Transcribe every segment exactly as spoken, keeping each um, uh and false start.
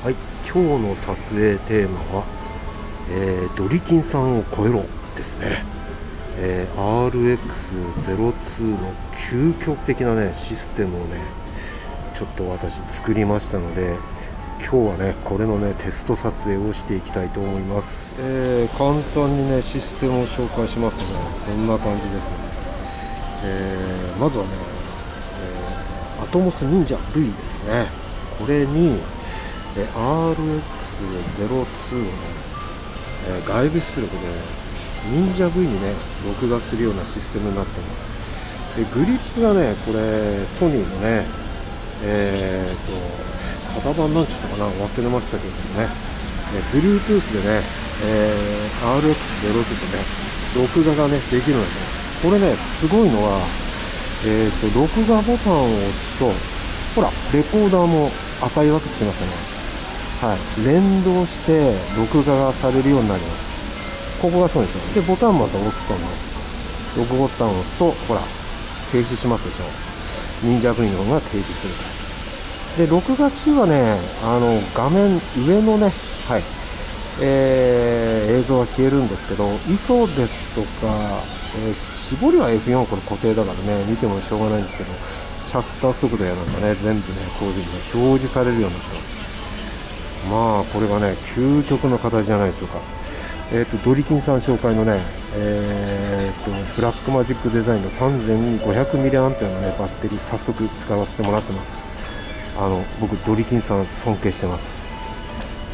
はい、今日の撮影テーマは、えードリキンさんを超えろですね。えー アールエックスゼロツー の究極的なねシステムをねちょっと私作りましたので、今日はねこれのねテスト撮影をしていきたいと思います。えー簡単にねシステムを紹介しますとね、こんな感じですね。えーまずはね、えー、アトモス忍者 ブイ ですね。これにえ アールエックスゼロツー をね、えー外部出力で忍者 ブイ にね録画するようなシステムになってます。でグリップがねこれソニーのねえーと型番なんちゅったかな忘れましたけどね、え Bluetooth でね、えー アールエックスゼロツー とね録画がねできるようになってます。これねすごいのは、えーと録画ボタンを押すとほらレコーダーも赤い枠つきましたね。はい、連動して録画がされるようになります。ここがそうですよ。でボタンまた押すとね、録ボタンを押すとほら停止しますでしょ。忍者 ブイ の方が停止すると。で録画中はねあの画面上のね、はいえー、映像が消えるんですけど、アイエスオー ですとか、えー、絞りは エフフォー これ固定だからね見てもしょうがないんですけど、シャッター速度やなんかね全部ねこういう風に、ね、表示されるようになってます。まあこれがね究極の形じゃないでしょうか。えっ、ー、とドリキンさん紹介のねえっ、ー、とブラックマジックデザインの さんぜんごひゃくミリアンペア のねバッテリー早速使わせてもらってます。あの僕ドリキンさん尊敬してます。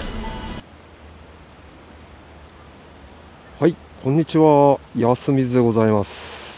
はい、こんにちは、安水でございます。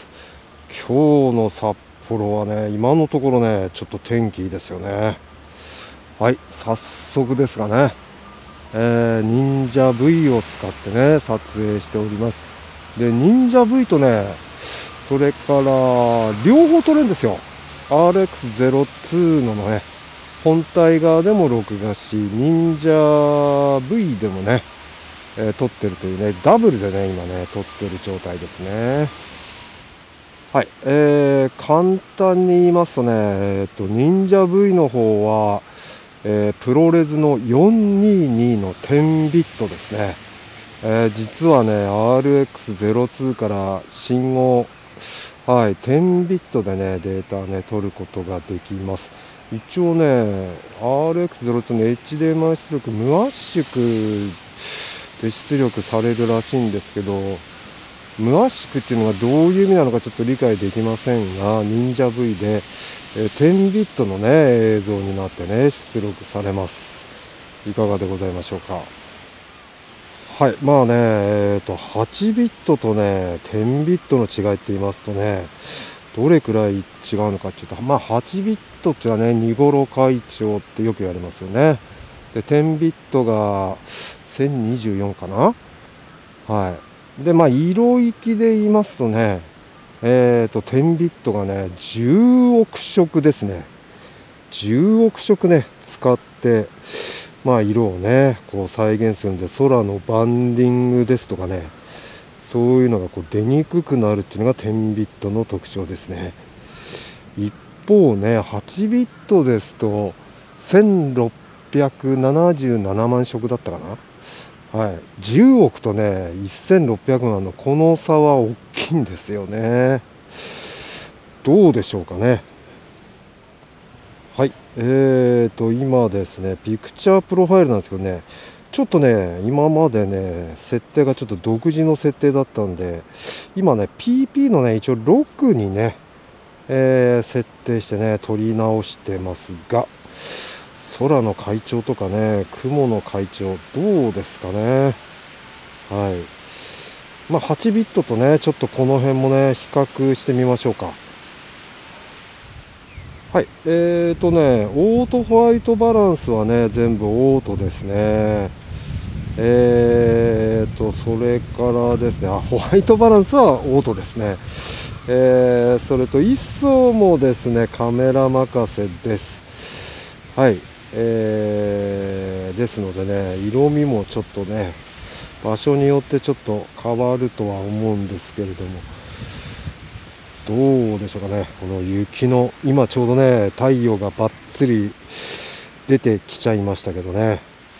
今日の札幌はね今のところねちょっと天気いいですよね。はい、早速ですがね、えー、忍者 ブイ を使ってね撮影しております。で忍者 ブイ とねそれから両方撮れるんですよ。 アールエックスゼロツー のね本体側でも録画し、忍者 ブイ でもね、えー、撮ってるというねダブルでね今ね撮ってる状態ですね。はい、えー、簡単に言いますとね、えー、と忍者 ブイ の方はえー、プロレスのよんひゃくにじゅうにのじゅうビットですね。えー、実はね アールエックスゼロツー から信号、はい、じゅうビットでねデータね取ることができます。一応ね アールエックスゼロツー の エイチディーエムアイ 出力無圧縮で出力されるらしいんですけど、無圧縮っていうのがどういう意味なのかちょっと理解できませんが、忍者 ブイ でじゅうビットのね映像になってね出力されます。いかがでございましょうか。はい、まあねえー、とはちビットとねじゅうビットの違いって言いますとね、どれくらい違うのかっていうと、まあはちビットっていうのはねニゴロ会長ってよく言われますよね。でじゅうビットがせんにじゅうよんかな。はい、でまあ色域で言いますとねえーとじゅうビットがねじゅうおく色ですね。じゅうおく色ね使ってまあ色をねこう再現するんで、空のバンディングですとかねそういうのがこう出にくくなるっていうのがじゅうビットの特徴ですね。一方ねはちビットですとせんろっぴゃくななじゅうななまん色だったかな。はい、じゅうおくとねせんろっぴゃくまんのこの差は大きいんですよね。どうでしょうかね。はい、えーと今ですねピクチャープロファイルなんですけどね、ちょっとね今までね設定がちょっと独自の設定だったんで、今ね ピーピー のね一応ろくにね、えー設定してね撮り直してますが、空の階調とかね雲の階調どうですかね。はい、まあはちビットとねちょっとこの辺もね比較してみましょうか。はい、えーとねオートホワイトバランスはね全部オートですね。えーとそれからですねあホワイトバランスはオートですね。えー、それと アイエスオー もですねカメラ任せです。はい、えー、ですのでね色味もちょっとね場所によってちょっと変わるとは思うんですけれども、どうでしょうかね。この雪の今ちょうどね太陽がバッツリ出てきちゃいましたけどね、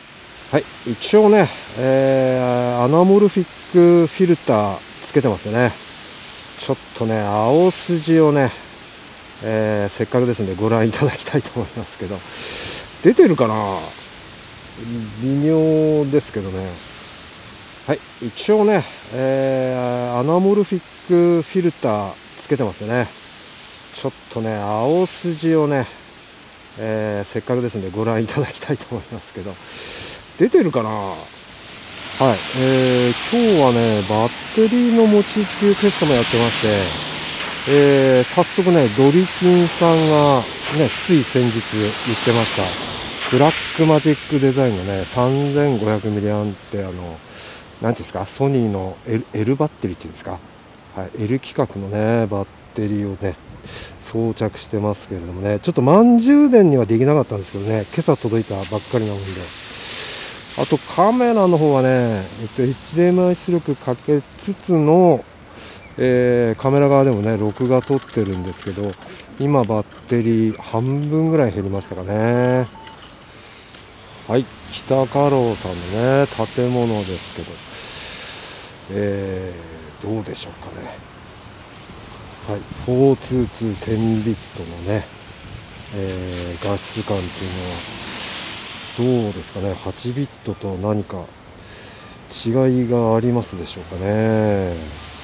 はい、一応ね、えー、アナモルフィックフィルターつけてますね。ちょっとね、青筋をね、えー、せっかくですんでご覧いただきたいと思いますけど、出てるかな、微妙ですけどね。はい、一応ね、えー、アナモルフィックフィルターつけてますね。ちょっとね、青筋をね、えー、せっかくですんでご覧いただきたいと思いますけど、出てるかな。はい、えー、今日はね、バッテリーの持ちっていうテストもやってまして、えー、早速ね、ドリキンさんがね、つい先日言ってました、ブラックマジックデザインのね、さんぜんごひゃくミリアンペアの、なんていうんですか、ソニーの L, L バッテリーっていうんですか、はい、L 規格のね、バッテリーをね、装着してますけれどもね、ちょっと満充電にはできなかったんですけどね、今朝届いたばっかりなもんで。あとカメラの方はね、えっと、エイチディーエムアイ 出力かけつつの、えー、カメラ側でもね、録画撮ってるんですけど、今バッテリー半分ぐらい減りましたかね。はい、北家老さんのね、建物ですけど、えー、どうでしょうかね。はい、よんにーにーじゅうビットのね、えー、画質感っていうのはどうですかね。はちビットと何か違いがありますでしょうかね。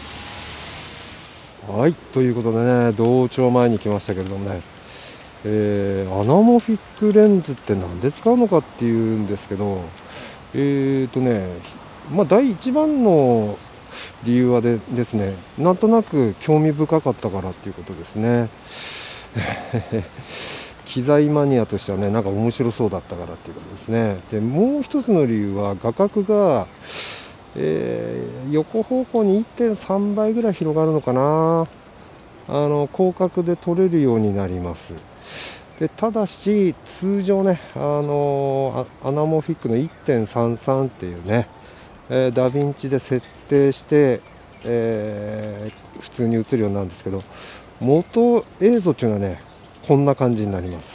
はい、ということでね、同調前に来ましたけれどもね、えー、アナモフィックレンズって何で使うのかっていうんですけど、えーとね、まあ第一番の理由はでですね、なんとなく興味深かったからっていうことですね。機材マニアとしてはね、なんか面白そうだったからっていうことですね。で、もう一つの理由は画角が、えー、横方向に いってんさん 倍ぐらい広がるのかな。あの広角で撮れるようになります。でただし通常ね、あのアナモフィックの いってんさんさん っていうね、えー、ダヴィンチで設定して、えー、普通に映るようなんですけど、元映像っていうのはね、こんな感じになります。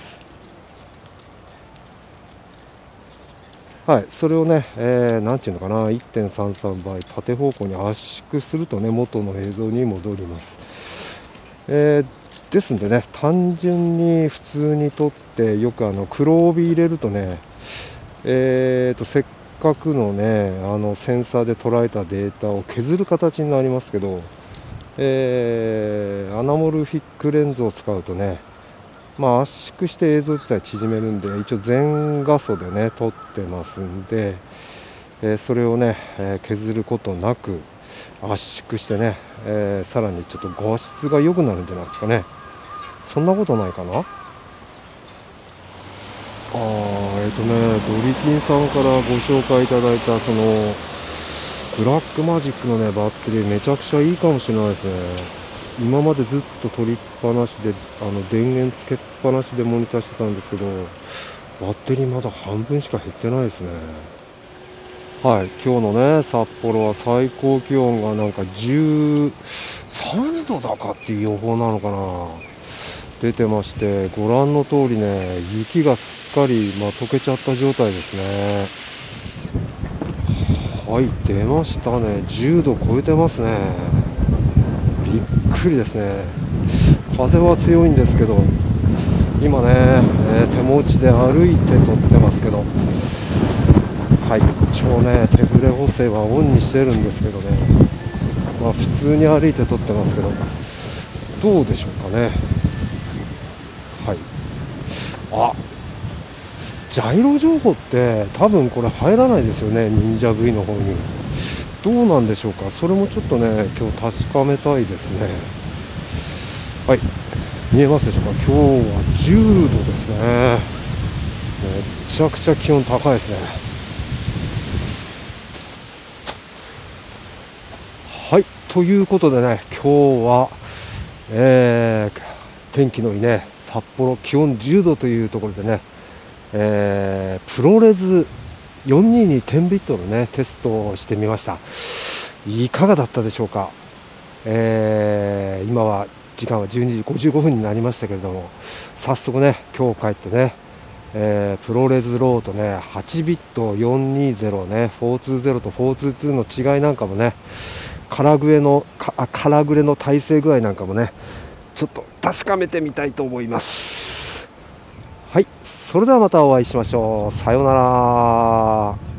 はい、それをね、えー、なんていうのかな、いってんさんさん 倍縦方向に圧縮するとね、元の映像に戻ります。えー、ですんでね、単純に普通に撮って、よくあの黒帯入れるとね、えーとせっかくのね、あのセンサーで捉えたデータを削る形になりますけど、えー、アナモルフィックレンズを使うとね、まあ、圧縮して映像自体縮めるんで、一応全画素でね撮ってますんで、えー、それをね、えー、削ることなく圧縮してね、えー、さらにちょっと画質が良くなるんじゃないですかね。そんなことないかな。あーえっ、ー、とね、ドリキンさんからご紹介いただいたそのブラックマジックのねバッテリーめちゃくちゃいいかもしれないですね。今までずっと取りっぱなしで、あの電源つけっぱなしでモニターしてたんですけど、バッテリーまだ半分しか減ってないですね。はい、今日のね札幌は最高気温がなんかじゅうさんどだかっていう予報なのかな、出てまして、ご覧の通りね、雪がすっかり、まあ、溶けちゃった状態ですね。はい、出ましたね。じゅうど超えてますね。びっくりですね。風は強いんですけど、今ね、えー、手持ちで歩いて撮ってますけど、はい、一応ね手ブレ補正はオンにしてるんですけどね、まあ普通に歩いて撮ってますけど、どうでしょうかね。はい、あ、ジャイロ情報って多分これ入らないですよね、忍者 V の方に。どうなんでしょうか、それもちょっとね今日確かめたいですね。はい、見えますでしょうか。今日はじゅうどですね。めちゃくちゃ気温高いですね。はい、ということでね、今日は、えー、天気のいいね札幌、気温じゅうどというところでね、えー、プロレズよんにーにじゅうビットのねテストをしてみました。いかがだったでしょうか。えー、今は時間はじゅうにじごじゅうごふんになりましたけれども、早速ね今日帰ってね、 えー、プロレスローとねはちビットよんにーぜろねよんにーぜろとよんにーにーの違いなんかもね、カラグレのかカラグレの体勢具合なんかもねちょっと確かめてみたいと思います。はい、それではまたお会いしましょう。さようなら。